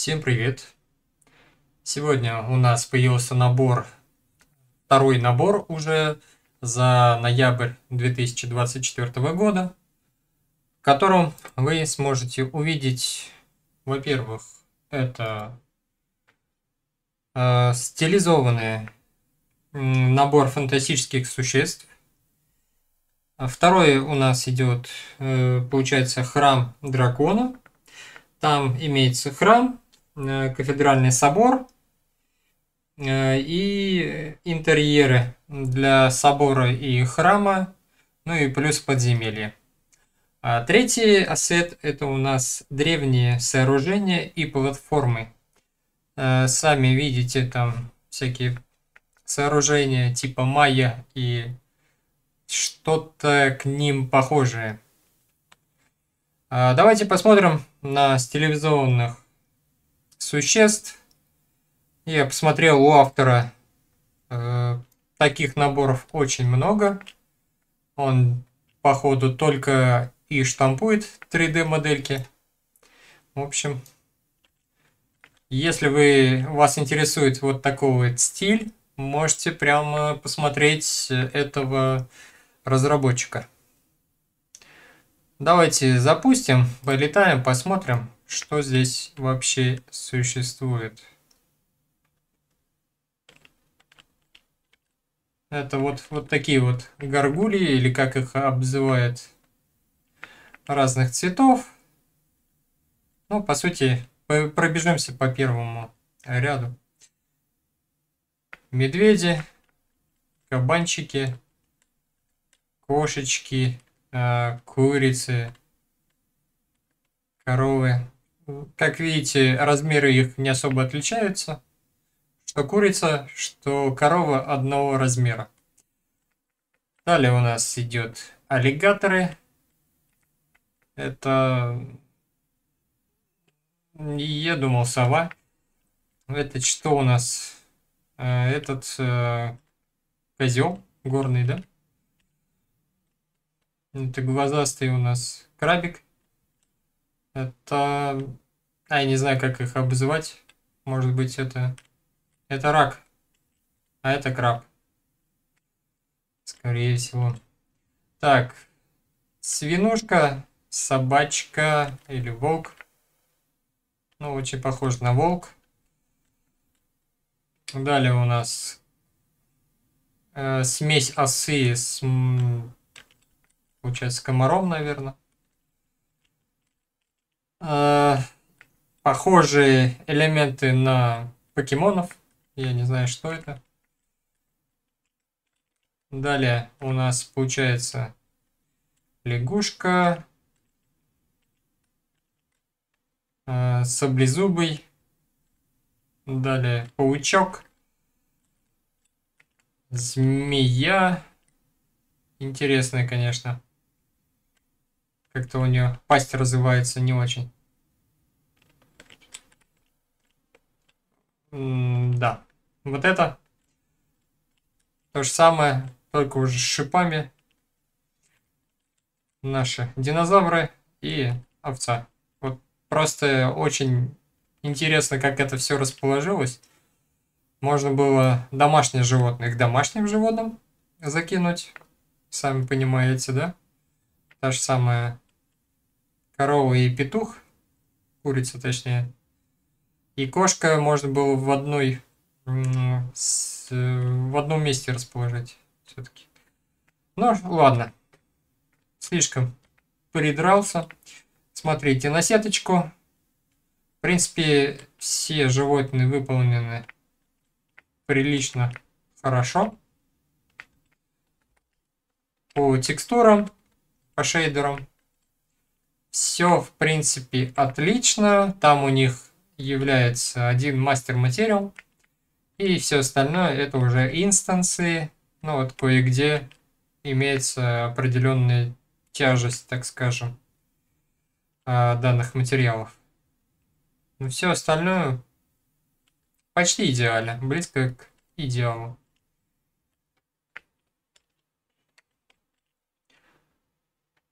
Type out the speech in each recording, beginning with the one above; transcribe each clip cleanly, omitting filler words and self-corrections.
Всем привет! Сегодня у нас появился второй набор уже за ноябрь 2024 года, в котором вы сможете увидеть, во-первых, это стилизованный набор фантастических существ. Второй у нас идет, получается, храм дракона. Там имеется храм, кафедральный собор и интерьеры для собора и храма, ну и плюс подземелье. А третий ассет – это у нас древние сооружения и платформы. Сами видите там всякие сооружения типа майя и что-то к ним похожее. Давайте посмотрим на стилизованных существ. Я посмотрел у автора, таких наборов очень много. Он, походу, только и штампует 3D модельки. В общем, если вас интересует вот такой вот стиль, можете прямо посмотреть этого разработчика. Давайте запустим, полетаем, посмотрим, что здесь вообще существует. Это вот такие вот горгульи, или как их обзывают, разных цветов. Ну, по сути, пробежимся по первому ряду. Медведи, кабанчики, кошечки, курицы, коровы. Как видите, размеры их не особо отличаются. Что курица, что корова одного размера. Далее у нас идет аллигаторы. Это, я думал, сова. Это что у нас? Этот козел горный, да? Это глазастый у нас крабик. Это... я не знаю, как их обзывать. Может быть, это рак. А это краб. Скорее всего. Так. Свинушка, собачка или волк. Ну, очень похож на волк. Далее у нас смесь осы с, получается, комаром, наверное. Похожие элементы на покемонов. Я не знаю, что это. Далее у нас получается лягушка, саблезубый. Далее паучок, змея. Интересная, конечно. Как-то у нее пасть развивается не очень. Да, вот это то же самое, только уже с шипами. Наши динозавры и овца. Вот просто очень интересно, как это все расположилось. Можно было домашних животных к домашним животным закинуть. Сами понимаете, да? Та же самая корова и петух. Курица, точнее. И кошка можно было в одном месте расположить все-таки. Ну, ладно. Слишком придрался. Смотрите на сеточку. В принципе, все животные выполнены прилично хорошо. По текстурам, по шейдерам. Все, в принципе, отлично. Там у них является один мастер материал. И все остальное это уже инстанции. Ну вот кое-где имеется определенная тяжесть, так скажем, данных материалов. Но все остальное почти идеально, близко к идеалу.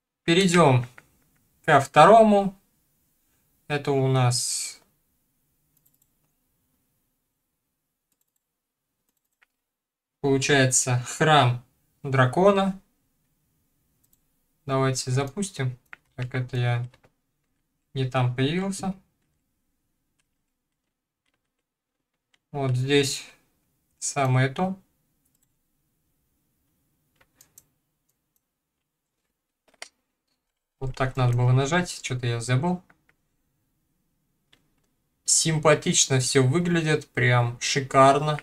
Перейдем ко второму. Это у нас получается храм дракона. Давайте запустим. Так, это я не там появился. Вот здесь самое то. Вот так надо было нажать. Что-то я забыл. Симпатично все выглядит. Прям шикарно.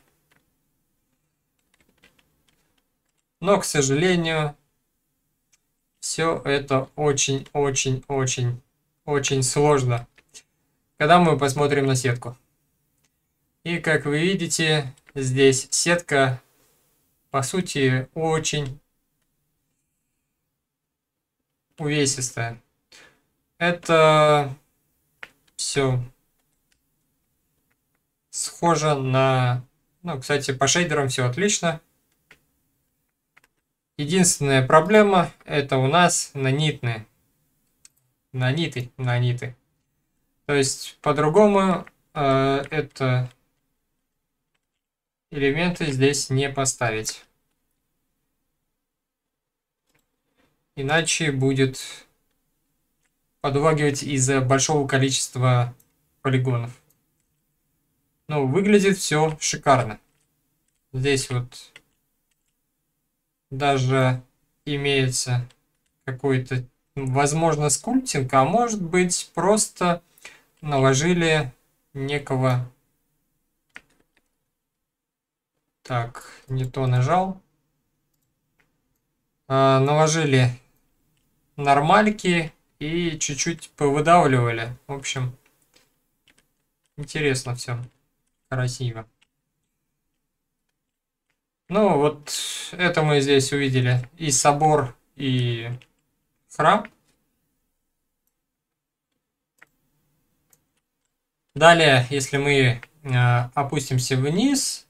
Но, к сожалению, все это очень сложно, когда мы посмотрим на сетку. И как вы видите, здесь сетка, по сути, очень увесистая. Это все схоже на... Ну, кстати, по шейдерам все отлично. Единственная проблема это у нас нанитные. Наниты. То есть, по-другому это элементы здесь не поставить. Иначе будет подлагивать из-за большого количества полигонов. Ну, выглядит все шикарно. Здесь вот даже имеется какой-то, возможно, скульптинг, а может быть просто наложили некого... Так, не то нажал. Наложили нормальки и чуть-чуть повыдавливали. В общем, интересно все. Красиво. Ну, вот это мы здесь увидели. И собор, и храм. Далее, если мы опустимся вниз,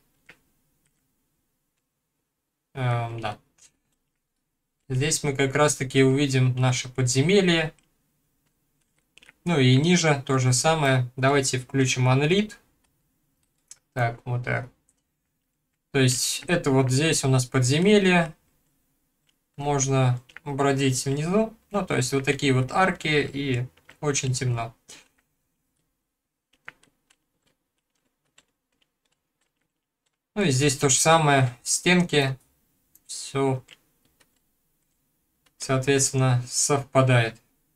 да, здесь мы как раз-таки увидим наше подземелье. Ну и ниже то же самое. Давайте включим Unlit. Так, вот так. То есть это вот здесь у нас подземелье. Можно бродить внизу. Ну, то есть вот такие вот арки и очень темно. Ну и здесь то же самое. Стенки. Все, соответственно, совпадает.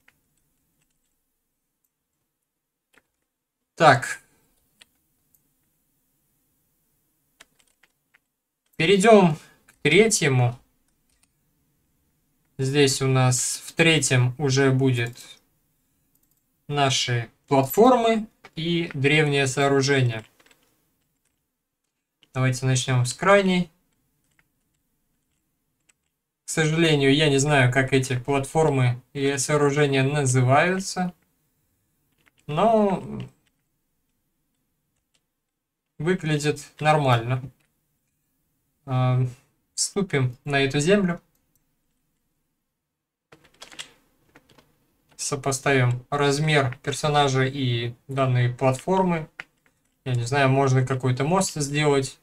Так. Перейдем к третьему. Здесь у нас в третьем уже будет наши платформы и древнее сооружение. Давайте начнем с крайней. К сожалению, я не знаю, как эти платформы и сооружения называются, но выглядит нормально. Вступим на эту землю. Сопоставим размер персонажа и данные платформы. Я не знаю, можно какой-то мост сделать.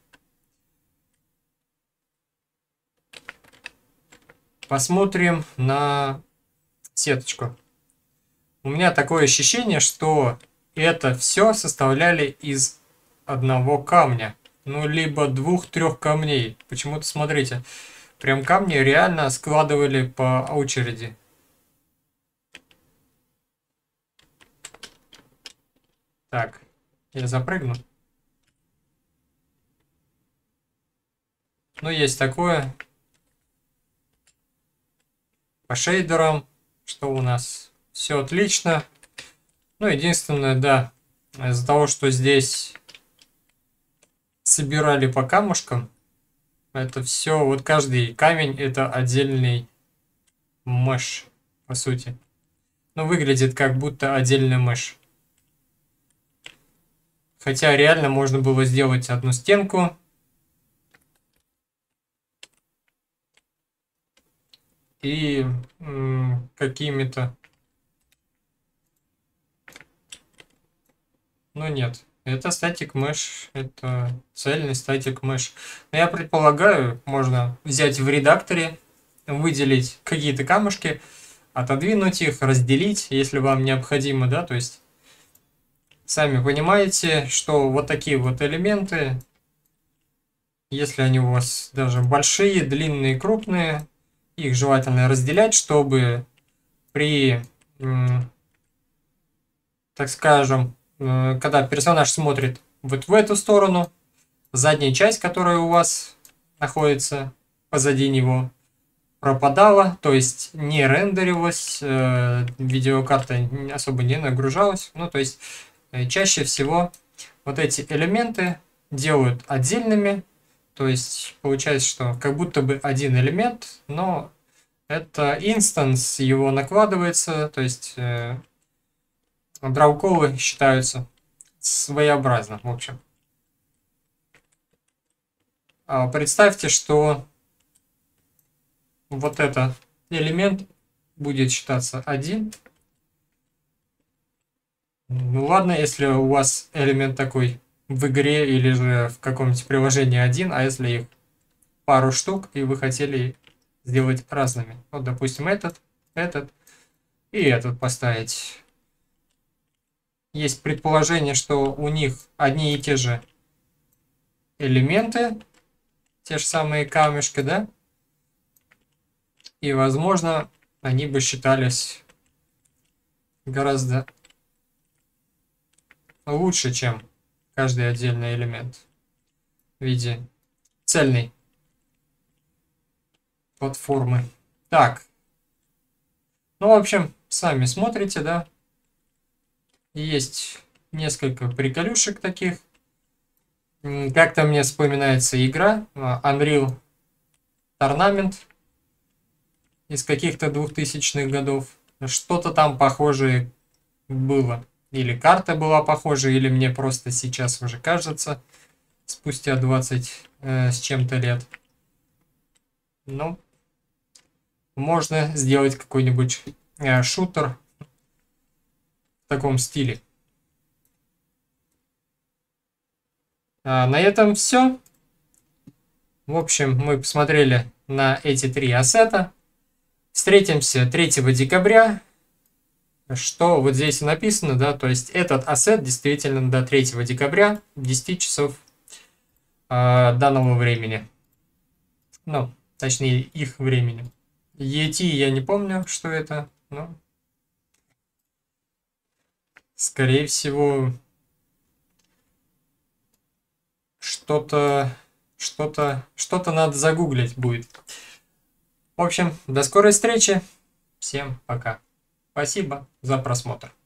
Посмотрим на сеточку. У меня такое ощущение, что это все составляли из одного камня. Ну, либо двух-трех камней. Почему-то, смотрите, прям камни реально складывали по очереди. Так, я запрыгну. Ну, есть такое. По шейдерам, что у нас все отлично. Ну, единственное, да, из-за того, что здесь собирали по камушкам, это все, вот каждый камень это отдельный меш, по сути. Ну, выглядит как будто отдельный меш. Хотя реально можно было сделать одну стенку. И какими-то... Ну, нет. Это static mesh, это цельный static mesh. Но я предполагаю, можно взять в редакторе, выделить какие-то камушки, отодвинуть их, разделить, если вам необходимо, да, то есть сами понимаете, что вот такие вот элементы, если они у вас даже большие, длинные, крупные, их желательно разделять, чтобы при, так скажем, когда персонаж смотрит вот в эту сторону, задняя часть, которая у вас находится позади него, пропадала, то есть не рендерилась, видеокарта особо не нагружалась. Ну, то есть чаще всего вот эти элементы делают отдельными, то есть получается, что как будто бы один элемент, но это инстанс, его накладывается, то есть драуколы считаются своеобразно, в общем. Представьте, что вот этот элемент будет считаться один. Ну ладно, если у вас элемент такой в игре или же в каком-нибудь приложении один, а если их пару штук, и вы хотели сделать разными. Вот, допустим, этот и этот поставить. Есть предположение, что у них одни и те же элементы, те же самые камешки, да? И, возможно, они бы считались гораздо лучше, чем каждый отдельный элемент в виде цельной платформы. Так. Ну, в общем, сами смотрите, да? Есть несколько приколюшек таких. Как-то мне вспоминается игра Unreal Tournament из каких-то 2000-х годов. Что-то там похожее было. Или карта была похожа, или мне просто сейчас уже кажется, спустя 20 с чем-то лет. Ну, можно сделать какой-нибудь шутер в таком стиле. На этом все. В общем, мы посмотрели на эти 3 ассета. Встретимся 3 декабря. Что вот здесь написано, да, то есть этот ассет действительно до 3 декабря, 10 часов данного времени. Ну, точнее, их времени. ET я не помню, что это, но скорее всего что-то надо загуглить будет. В общем, до скорой встречи. Всем пока. Спасибо за просмотр.